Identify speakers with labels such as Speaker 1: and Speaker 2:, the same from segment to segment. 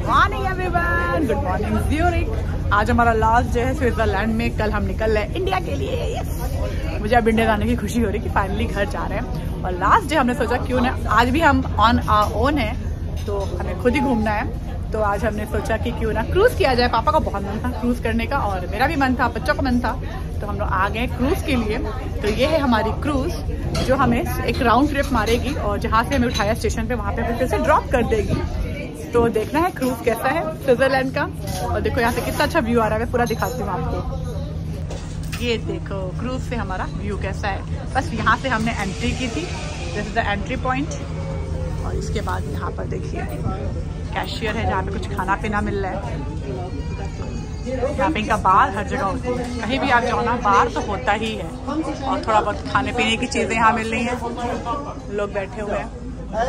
Speaker 1: Morning everyone, good morning Zurich. आज हमारा last day है स्विट्जरलैंड में। कल हम निकल रहे हैं इंडिया के लिए। मुझे अब इंडिया जाने की खुशी हो रही कि फाइनली घर जा रहे हैं। और लास्ट डे हमने सोचा क्यों ना, आज भी हम ऑन आवर ओन है तो हमें खुद ही घूमना है। तो आज हमने सोचा कि क्यों ना क्रूज़ किया जाए। पापा का बहुत मन था क्रूज़ करने का और मेरा भी मन था, बच्चों का मन था। तो हम लोग आ गए क्रूज़ के लिए। तो ये है हमारी क्रूज़ जो हमें एक राउंड ट्रिप मारेगी और जहाँ से हमें उठाया स्टेशन पे वहाँ पे फिर से ड्रॉप कर देगी। तो देखना है क्रूज़ कैसा है स्विट्जरलैंड का। और देखो यहाँ से कितना अच्छा व्यू आ रहा है, मैं पूरा दिखाती हूँ आपको। ये देखो क्रूज़ से हमारा व्यू कैसा है। बस यहाँ से हमने एंट्री की थी, this is the entry point. और इसके बाद यहाँ पर देखिए कैशियर है जहाँ पे कुछ खाना पीना मिल रहा है। यहाँ पे इनका बार हर जगह होती है, कहीं भी आप जाओ ना बार तो होता ही है। और थोड़ा बहुत खाने पीने की चीज़ें यहाँ मिल रही हैं, लोग बैठे हुए हैं।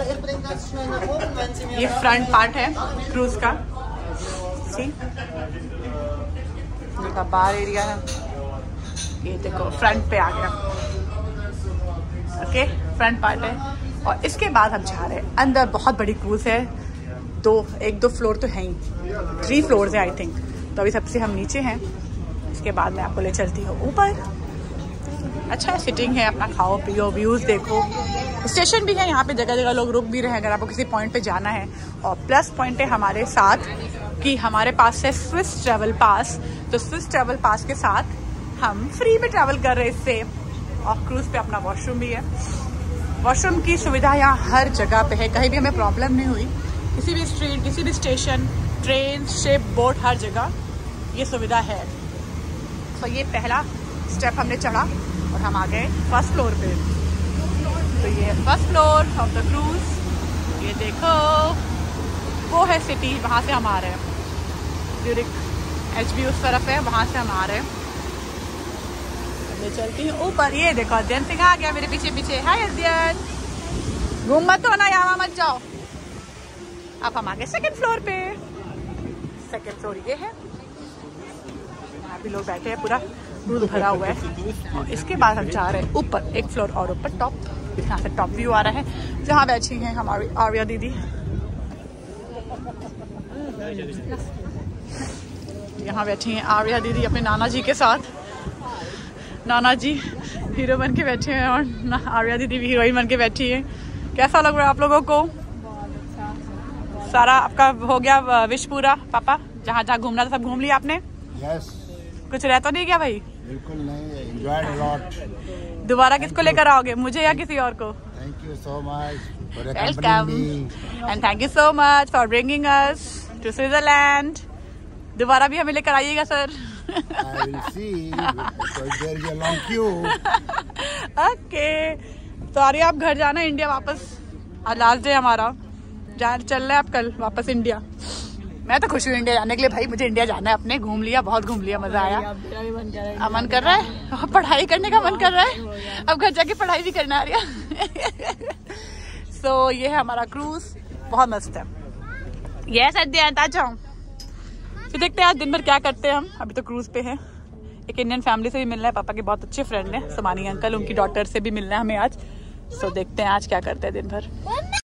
Speaker 1: ये फ्रंट पार्ट है क्रूज का, का बार एरिया है। ये देखो फ्रंट पे आ गया, ओके फ्रंट पार्ट है। और इसके बाद हम जा रहे हैं अंदर। बहुत बड़ी क्रूज है, एक दो फ्लोर तो है ही, 3 फ्लोर्स है आई थिंक। तो अभी सबसे हम नीचे हैं, इसके बाद मैं आपको ले चलती हूँ ऊपर। अच्छा सिटिंग है, अपना खाओ पियो, व्यूज़ देखो। स्टेशन भी है यहाँ पे, जगह जगह लोग रुक भी रहे हैं अगर आपको किसी पॉइंट पे जाना है। और प्लस पॉइंट है हमारे साथ कि हमारे पास है स्विस ट्रैवल पास। तो स्विस ट्रैवल पास के साथ हम फ्री में ट्रैवल कर रहे हैं इससे। और क्रूज़ पे अपना वॉशरूम भी है। वॉशरूम की सुविधा यहाँ हर जगह पे है, कहीं भी हमें प्रॉब्लम नहीं हुई। किसी भी स्ट्रीट, किसी भी स्टेशन, ट्रेन, शिप, बोट, हर जगह ये सुविधा है। तो ये पहला स्टेप हमने चढ़ा और हम आ गए फर्स्ट फ्लोर पे। तो ये है first floor of the cruise. ये देखो वो है सिटी, वहाँ से हम आ रहे हैं। ज़्यूरिख HB उस तरफ है, वहाँ से हम आ रहे हैं। मैं चलती हूँ ऊपर। ये देखो अध्ययन सिंह आ गया मेरे पीछे पीछे। हाय अध्ययन, घूम मत हो ना, यहाँ मत जाओ। अब हम आ गए सेकेंड फ्लोर पे। सेकेंड फ्लोर ये है, यहाँ भी लोग बैठे हैं, पूरा दूध भरा हुआ है। और इसके बाद हम जा रहे हैं ऊपर, एक फ्लोर और ऊपर, टॉप। यहाँ से टॉप व्यू आ रहा है जहाँ बैठी हैं हमारी आर्या दीदी। यहाँ बैठी हैं आर्या दीदी अपने नाना जी के साथ। नाना जी हीरो बन के बैठे हैं और आर्या दीदी भी हीरोइन बन के बैठी है। कैसा लग रहा है आप लोगों को? सारा आपका हो गया विश पूरा? पापा जहाँ जहाँ घूमना था सब घूम लिया आपने?
Speaker 2: यस।
Speaker 1: कुछ रह तो नहीं गया भाई?
Speaker 2: बिल्कुल नहीं, एंजॉयड अ लॉट।
Speaker 1: दोबारा किसको लेकर आओगे, मुझे या किसी और को?
Speaker 2: Thank you so much for
Speaker 1: welcome and thank you so much for bringing us to Switzerland. दोबारा भी हमें लेकर आइएगा sir.
Speaker 2: I will see because there is a long queue.
Speaker 1: Okay तो आ रही है आप घर जाना इंडिया वापस। आज लास्ट डे हमारा, चल रहे हैं आप कल वापस इंडिया। मैं तो खुश हूँ इंडिया जाने के लिए भाई, मुझे इंडिया जाना है। अपने घूम लिया, बहुत घूम लिया, मजा आया। अब मन कर रहा है पढ़ाई करने का, मन कर रहा है अब घर जाके पढ़ाई भी करना आ रही है। सो ये है हमारा क्रूज, बहुत मस्त है। यस अध्ययन आ जाओ। फिर देखते हैं आज दिन भर क्या करते हैं हम। अभी तो क्रूज पे हैं। एक इंडियन फैमिली से भी मिलना है, पापा के बहुत अच्छे फ्रेंड हैं सोमानी अंकल, उनकी डॉटर से भी मिलना है हमें आज। सो देखते हैं आज क्या करते हैं दिन भर।